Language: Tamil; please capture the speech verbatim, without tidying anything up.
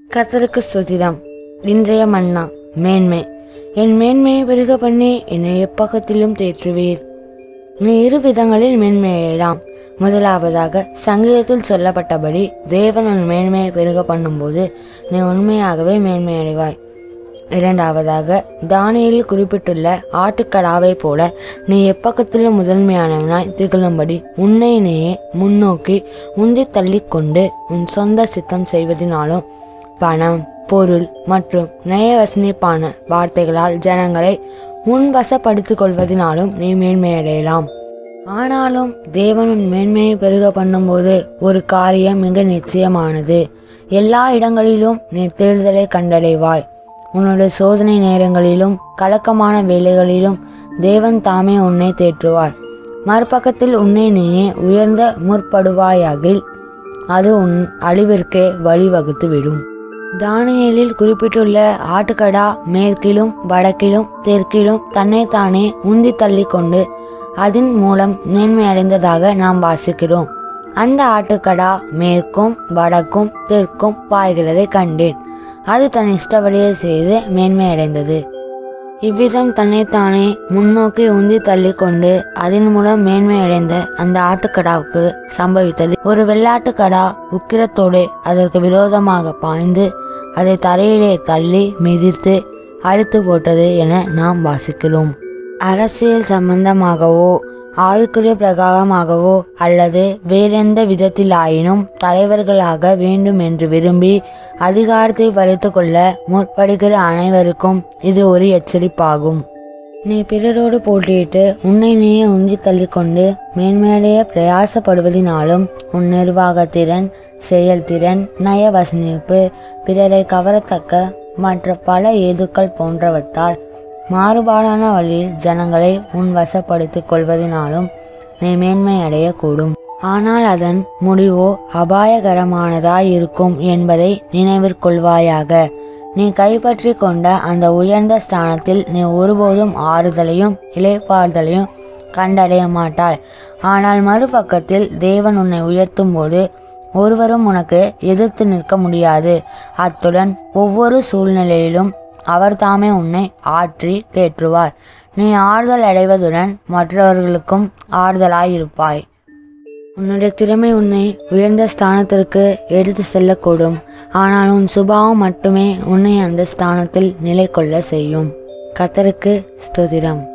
கர்த்தருக்கு ஸ்தோத்திரம். இன்றைய மன்னா மேன்மை. என் மேன்மையை பெருக பண்ணி என்னை எப்பக்கத்திலும் தேற்றுவீர். நீ இரு விதங்களில் மேன்மையடையலாம். முதலாவதாக சங்கீதத்தில் சொல்லப்பட்டபடி தேவன் உன் மேன்மையை பெருக பண்ணும்போது நீ உண்மையாகவே மேன்மையடைவாய். இரண்டாவதாக தானியேலில் குறிப்பிட்டுள்ள ஆட்டுக்கடாவை போல நீ எப்பக்கத்திலும் முதன்மையானவனாய் திகழும்படி உன்னை நீயே முன்னோக்கி உந்தி தள்ளிக்கொண்டு உன் சொந்த சித்தம் செய்வதனாலும் பணம், பொருள் மற்றும் நயவசனிப்பான வார்த்தைகளால் ஜனங்களை முன்வசப்படுத்திக் கொள்வதனாலும் நீ மேன்மையடையலாம். ஆனாலும் தேவன் உன் மேன்மையை பெருக பண்ணும்போது ஒரு காரியம் மிக நிச்சயமானது. எல்லா இடங்களிலும் நீ தேர்தலை கண்டடைவாய். உன்னுடைய சோதனை நேரங்களிலும் கலக்கமான வேலைகளிலும் தேவன் தாமே உன்னை தேற்றுவார். மறுபக்கத்தில் உன்னை நீயே உயர்ந்த முற்படுவாயாகில் அது உன் அழிவிற்கே வழிவகுத்து விடும். தானியேலில் குறிப்பிட்டுள்ள ஆட்டுக்கடா மேற்கிலும் வடக்கிலும் தெற்கிலும் தன்னைத்தானே உந்தி தள்ளி கொண்டு அதன் மூலம் மேன்மையடைந்ததாக நாம் வாசிக்கிறோம். அந்த ஆட்டுக்கடா மேற்கும் வடக்கும் தெற்கும் பாய்கிறதை கண்டேன். அது தன் இஷ்டப்படியே செய்து மேன்மையடைந்தது. இவ்விதம் தன்னைத்தானே முன்னோக்கி உந்தி தள்ளி கொண்டு அதன் மூலம் மேன்மையடைந்த அந்த ஆட்டுக்கடாவுக்கு சம்பவித்தது. ஒரு வெள்ளாட்டுக்கடா உக்கிரத்தோடு அதற்கு விரோதமாக பாய்ந்து அதை தரையிலே தள்ளி மிதித்து அழித்து போட்டது என நாம் வாசிக்கிறோம். அரசியல் சம்பந்தமாகவோ ஆவிக்குரிய பிரகாரமாகவோ அல்லது வேறெந்த விதத்திலாயினும் தலைவர்களாக வேண்டும் என்று விரும்பி அதிகாரத்தை வரைத்து கொள்ள முற்படுகிற அனைவருக்கும் இது ஒரு எச்சரிப்பாகும். நீ பிறரோடு போட்டியிட்டு உன்னை நீயே உந்தி தள்ளிக்கொண்டு மேன்மையடைய பிரயாசப்படுவதினாலும் உன் நிர்வாகத்திறன், செயல்திறன், நயவசனிப்பு, பிறரை கவரத்தக்க மற்ற பல ஏதுக்கள் போன்றவற்றால் மாறுபாடான வழியில் ஜனங்களை உன் வசப்படுத்திக் கொள்வதனாலும் நீ மேன்மை அடையக்கூடும். ஆனால் அதன் முடிவோ அபாயகரமானதாய் இருக்கும் என்பதை நினைவிற்கொள்வாயாக. நீ கைப்பற்றி கொண்ட அந்த உயர்ந்த ஸ்தானத்தில் நீ ஒருபோதும் ஆறுதலையும் இளைப்பாறுதலையும் கண்டடைய மாட்டாய். ஆனால் மறுபக்கத்தில் தேவன் உன்னை உயர்த்தும் போது ஒருவரும் உனக்கு எதிர்த்து நிற்க முடியாது. அத்துடன் ஒவ்வொரு சூழ்நிலையிலும் அவர் தாமே உன்னை ஆற்றி தேற்றுவார். நீ ஆறுதல் அடைவதுடன் மற்றவர்களுக்கும் ஆறுதலாயிருப்பாய். உன்னுடைய திறமை உன்னை உயர்ந்த ஸ்தானத்திற்கு எடுத்து செல்லக்கூடும். ஆனால் உன் சுபாவம் மட்டுமே உன்னை அந்த ஸ்தானத்தில் நிலை கொள்ள செய்யும். கர்த்தருக்கு ஸ்தோத்திரம்.